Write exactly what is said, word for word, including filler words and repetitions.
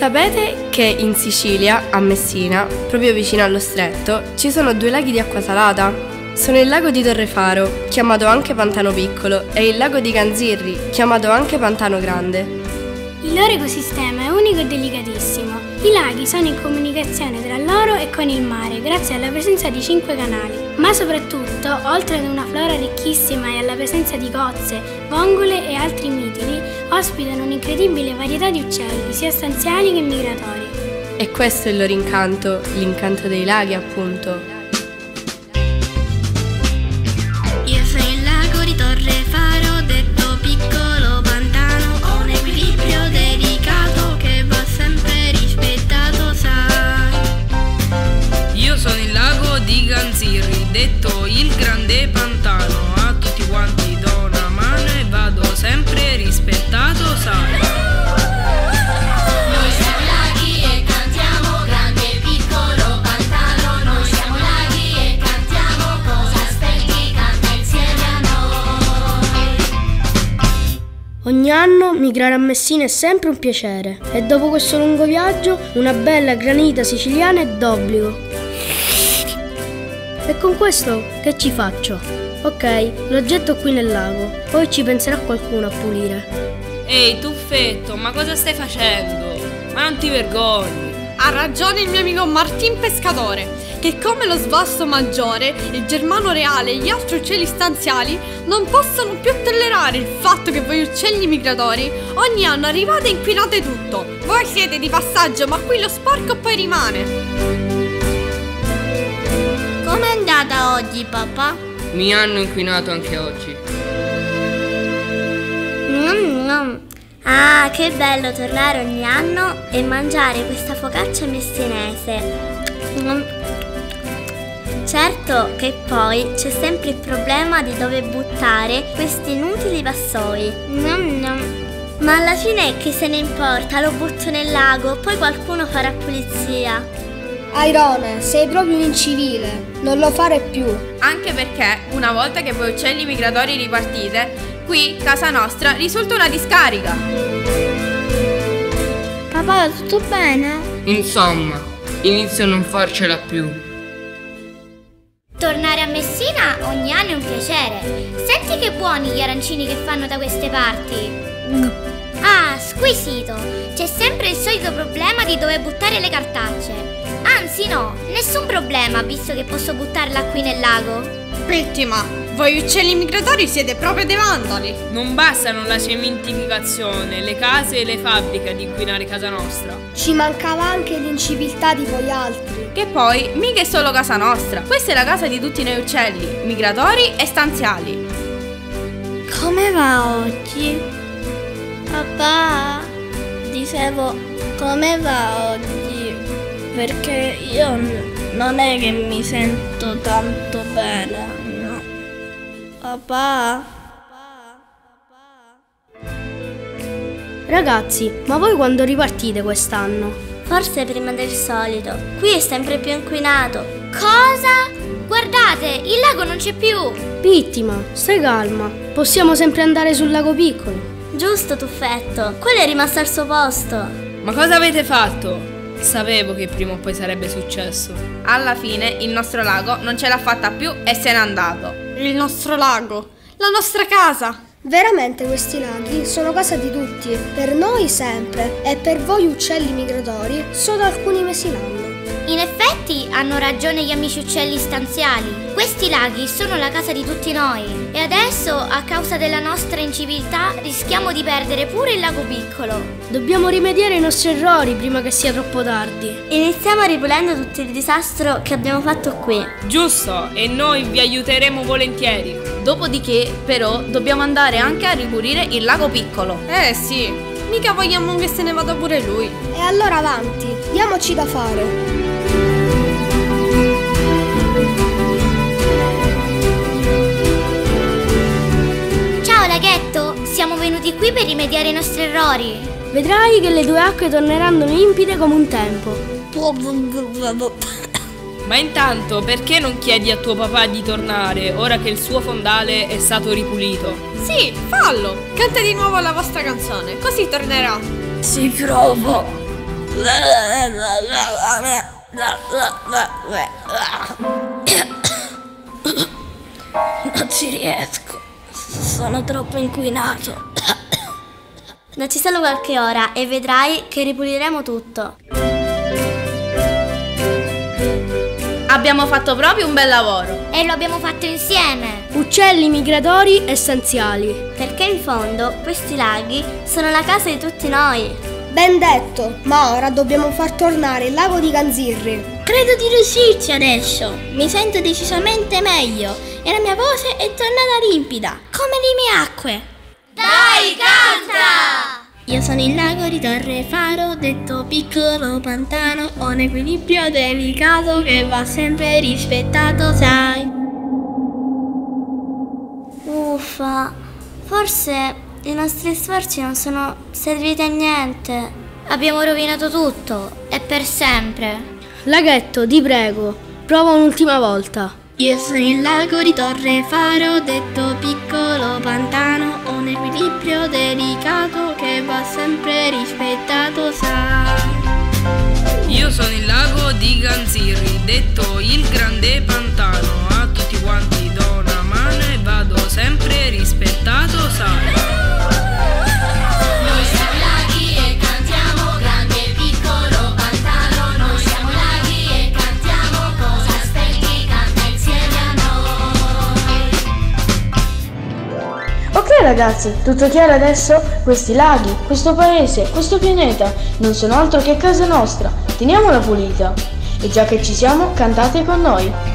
Sapete che in Sicilia, a Messina, proprio vicino allo stretto, ci sono due laghi di acqua salata? Sono il lago di Torrefaro, chiamato anche Pantano Piccolo, e il lago di Ganzirri, chiamato anche Pantano Grande. Il loro ecosistema è unico e delicatissimo. I laghi sono in comunicazione tra loro e con il mare grazie alla presenza di cinque canali. Ma soprattutto, oltre ad una flora ricchissima e alla presenza di cozze, vongole e altri mitili, ospitano un'incredibile varietà di uccelli, sia stanziali che migratori. E questo è il loro incanto, l'incanto dei laghi, appunto. Io sono il lago di Torrefaro, detto piccolo pantano, ho un equilibrio delicato che va sempre rispettato, sai. Io sono il lago di Ganzirri, detto il grande pantano, a tutti quanti do una mano e vado sempre rispettato, sai. Noi siamo laghi e cantiamo, grande e piccolo pantano, noi siamo laghi e cantiamo, cosa aspetti, canta insieme a noi. Ogni anno migrare a Messina è sempre un piacere e dopo questo lungo viaggio una bella granita siciliana è d'obbligo. E con questo che ci faccio? Ok, lo getto qui nel lago, poi ci penserà qualcuno a pulire. Ehi, tuffetto, ma cosa stai facendo? Ma non ti vergogni? Ha ragione il mio amico Martin Pescatore, che come lo svasto maggiore, il germano reale e gli altri uccelli stanziali non possono più tollerare il fatto che voi uccelli migratori ogni anno arrivate e inquinate tutto. Voi siete di passaggio, ma qui lo sporco poi rimane. Com'è andata oggi, papà? Mi hanno inquinato anche oggi. Mm, mm. Ah, che bello tornare ogni anno e mangiare questa focaccia messinese. Mm. Certo che poi c'è sempre il problema di dove buttare questi inutili vassoi. Mm, mm. Ma alla fine che se ne importa, lo butto nel lago, poi qualcuno farà pulizia. Airone, sei proprio un incivile, non lo fare più. Anche perché, una volta che voi uccelli migratori ripartite, qui, casa nostra, risulta una discarica. Papà, tutto bene? Insomma, inizio a non farcela più. Tornare a Messina ogni anno è un piacere. Senti che buoni gli arancini che fanno da queste parti. Ah, squisito. C'è sempre il solito problema di dove buttare le cartacce. Anzi no, nessun problema visto che posso buttarla qui nel lago. Vittima, voi uccelli migratori siete proprio dei vandali. Non bastano la cementificazione, le case e le fabbriche ad inquinare casa nostra. Ci mancava anche l'inciviltà di voi altri. Che poi, mica è solo casa nostra, questa è la casa di tutti noi uccelli, migratori e stanziali. Come va oggi? Papà, dicevo, come va oggi? Perché io non è che mi sento tanto bene, no? Papà? Ragazzi, ma voi quando ripartite quest'anno? Forse prima del solito. Qui è sempre più inquinato. Cosa? Guardate, il lago non c'è più. Vittima, stai calma. Possiamo sempre andare sul lago piccolo. Giusto, tuffetto. Quello è rimasto al suo posto. Ma cosa avete fatto? Sapevo che prima o poi sarebbe successo. Alla fine il nostro lago non ce l'ha fatta più e se n'è andato. Il nostro lago, la nostra casa. Veramente questi laghi sono casa di tutti, per noi sempre e per voi uccelli migratori solo alcuni mesi l'anno. In effetti hanno ragione gli amici uccelli stanziali. Questi laghi sono la casa di tutti noi e adesso, a causa della nostra inciviltà, rischiamo di perdere pure il lago piccolo. Dobbiamo rimediare i nostri errori prima che sia troppo tardi. Iniziamo ripulendo tutto il disastro che abbiamo fatto qui. Giusto, e noi vi aiuteremo volentieri. Dopodiché, però, dobbiamo andare anche a ripulire il lago piccolo. Eh sì, mica vogliamo che se ne vada pure lui. E allora avanti, diamoci da fare. Ciao laghetto, siamo venuti qui per rimediare i nostri errori. Vedrai che le tue acque torneranno limpide come un tempo. Ma intanto, perché non chiedi a tuo papà di tornare ora che il suo fondale è stato ripulito? Sì, fallo! Canta di nuovo la vostra canzone, così tornerà. Ci provo. Non ci riesco, sono troppo inquinato. Dacci solo qualche ora e vedrai che ripuliremo tutto. Abbiamo fatto proprio un bel lavoro. E lo abbiamo fatto insieme. Uccelli migratori essenziali. Perché in fondo questi laghi sono la casa di tutti noi. Ben detto, ma ora dobbiamo far tornare il lago di Ganzirri. Credo di riuscirci adesso. Mi sento decisamente meglio e la mia voce è tornata limpida, come le mie acque. Dai, canta! Io sono il lago di Torre Faro, detto piccolo pantano. Ho un equilibrio delicato che va sempre rispettato, sai. Uffa, forse i nostri sforzi non sono serviti a niente. Abbiamo rovinato tutto e per sempre. Laghetto, ti prego, prova un'ultima volta. Io sono il lago di Torre Faro, detto piccolo pantano. Ho un equilibrio delicato che va sempre rispettato, sai. Io sono il lago di Ganzirri, detto il grande pantano. A tutti quanti do una mano e vado sempre rispettato, sai. Ok ragazzi, tutto chiaro adesso? Questi laghi, questo paese, questo pianeta non sono altro che casa nostra, teniamola pulita. E già che ci siamo, cantate con noi.